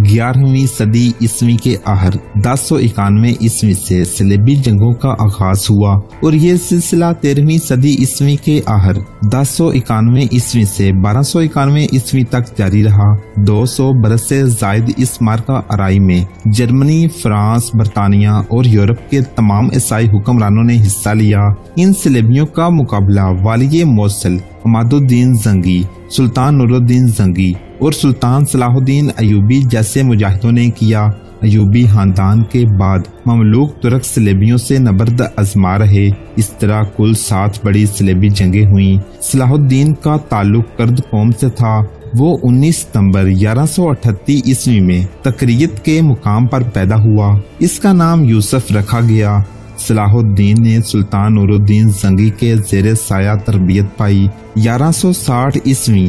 11वीं सदी ईस्वी के आहर 1091 ईस्वी से सलेबी जंगों का आगाज हुआ और ये सिलसिला 13वीं सदी ईस्वी के आहर 1091 ईस्वी से 1291 ईस्वी तक जारी रहा। 200 बरस से जायद इस मार्का आराई में जर्मनी, फ्रांस, बरतानिया और यूरोप के तमाम ईसाई हुक्मरानों ने हिस्सा लिया। इन सलेबियों का मुकाबला वाली मोसल अमादुद्दीन जंगी, सुल्तान नूरुद्दीन जंगी और सुल्तान सलाहुद्दीन अयूबी जैसे मुजाहिदों ने किया। अयूबी खानदान के बाद ममलूक तुर्क सलेबियों से नबर्द आजमा रहे। इस तरह कुल 7 बड़ी सलेबी जंगें हुईं। सलाहुद्दीन का ताल्लुक कर्द कौम से था। वो 19 सितंबर 1138 ईस्वी में तकरीत के मुकाम पर पैदा हुआ। इसका नाम यूसुफ रखा गया। सलाहुद्दीन ने सुल्तान नूरुद्दीन जंगी के जेरे साया तरबियत पाई। 1160 ईस्वी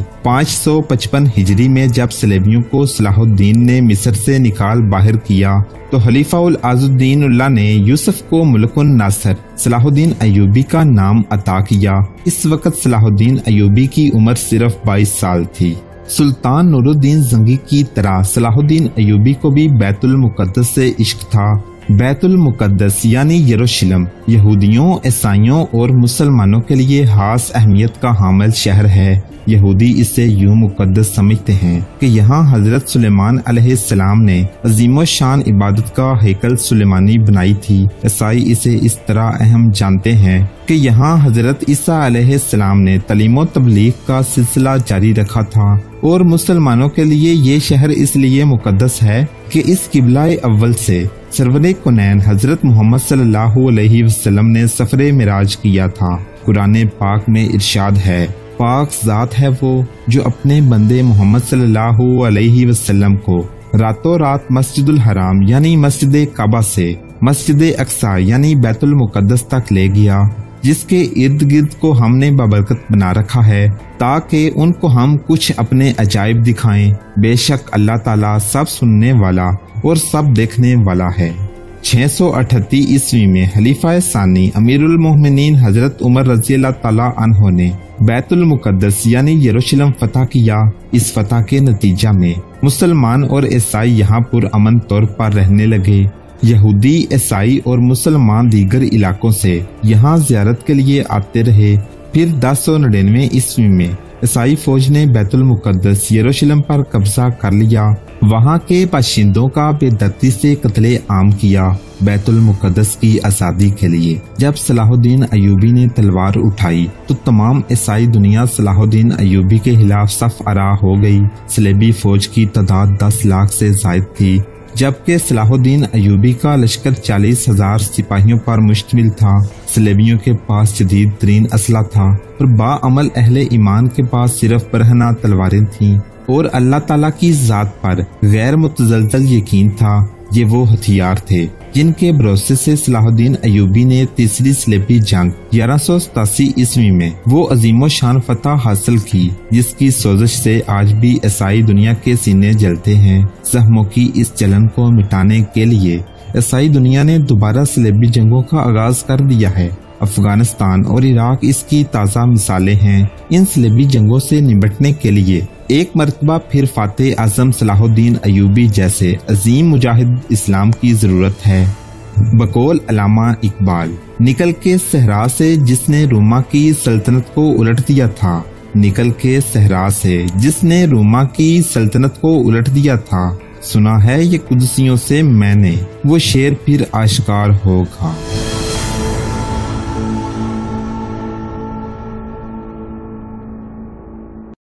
555 हिजरी में जब सलेबियों को सलाहुद्दीन ने मिस्र से निकाल बाहर किया तो खलीफा उल आजुद्दीन उल्लाह ने यूसुफ को मुल्कुन नासर सलाहुद्दीन अयूबी का नाम अता किया। इस वक्त सलाहुद्दीन अयूबी की उम्र सिर्फ 22 साल थी। सुल्तान नूरुद्दीन जंगी की तरह सलाहुद्दीन अयूबी को भी बैतुल मुकद्दस से इश्क था। बैतुल मुकद्दस यानी यरूशलेम यहूदियों, ईसाइयों और मुसलमानों के लिए खास अहमियत का हामिल शहर है। यहूदी इसे यूं मुकद्दस समझते हैं कि यहाँ हजरत सुलेमान अलैहिस्सलाम ने अजीमो शान इबादत का हैकल सुलेमानी बनाई थी। ईसाई इसे इस तरह अहम जानते हैं कि यहाँ हजरत ईसा अलैहिस्सलाम ने तलीमो तबलीग का सिलसिला जारी रखा था और मुसलमानों के लिए ये शहर इसलिए मुकद्दस है कि इस किबला अव्वल से सरवरे कुनैन हजरत मोहम्मद सल्लल्लाहु अलैहि वसल्लम ने सफरे मिराज किया था। कुरान पाक में इरशाद है, पाक ज़ात है वो जो अपने बंदे मोहम्मद सल्लल्लाहु अलैहि वसल्लम को रातों रात मस्जिदुल हराम यानी मस्जिद काबा से मस्जिद अक्सा यानी बैतुल मुकद्दस तक ले गया, जिसके इर्द गिर्द को हमने बाबरकत बना रखा है ताकि उनको हम कुछ अपने अजायब दिखाएं। बेशक अल्लाह ताला सब सुनने वाला और सब देखने वाला है। 638 ईस्वी में खलीफा सानी अमीरुल मोमिनीन हजरत उमर रज़ी अल्लाह ताला अन्हो ने बैतुल मुकद्दस यानी यरूशलेम फतह किया। इस फतह के नतीजा में मुसलमान और ईसाई यहाँ पुरअमन तौर पर रहने लगे। यहूदी, ईसाई और मुसलमान दीगर इलाकों से यहाँ ज़ियारत के लिए आते रहे। फिर 1099 ईस्वी में ईसाई फौज ने बैतुल मुकद्दस यरूशलेम पर कब्जा कर लिया। वहाँ के बाशिंदों का बेदर्दी से कत्ले आम किया। बैतुल मुकद्दस की आज़ादी के लिए जब सलाहुद्दीन अयूबी ने तलवार उठाई तो तमाम ईसाई दुनिया सलाहुद्दीन अयूबी के खिलाफ सफ आरा हो गई। सलेबी फौज की तादाद 10 लाख से जायद थी, जबकि सलाहुद्दीन अयूबी का लश्कर 40,000 सिपाहियों पर मुश्तमिल था। सलेबियों के पास जदीद तरीन असला था और बाअमल अहले ईमान के पास सिर्फ बरहना तलवारें थीं और अल्लाह ताला की जात पर गैर मुतज़लज़ल यकीन था। ये वो हथियार थे जिनके भरोसे से सलाहुद्दीन अयूबी ने तीसरी सलेबी जंग 1187 ईस्वी में वो अजीमो शान फतह हासिल की, जिसकी सोजिश से आज भी ईसाई दुनिया के सीने जलते हैं। जख्मों की इस जलन को मिटाने के लिए ईसाई दुनिया ने दोबारा सलेबी जंगों का आगाज कर दिया है। अफगानिस्तान और इराक इसकी ताज़ा मिसालें हैं। इन सलेबी जंगों से निपटने के लिए एक मरतबा फिर फातेह आज़म सलाहुद्दीन अयूबी जैसे अजीम मुजाहिद इस्लाम की जरूरत है। बकौल अल्लामा इकबाल, निकल के सहरा से जिसने रोमा की सल्तनत को उलट दिया था, निकल के सहरा से जिसने रोमा की सल्तनत को उलट दिया था, सुना है ये कुदसियों से मैंने, वो शेर फिर आश्कार होगा।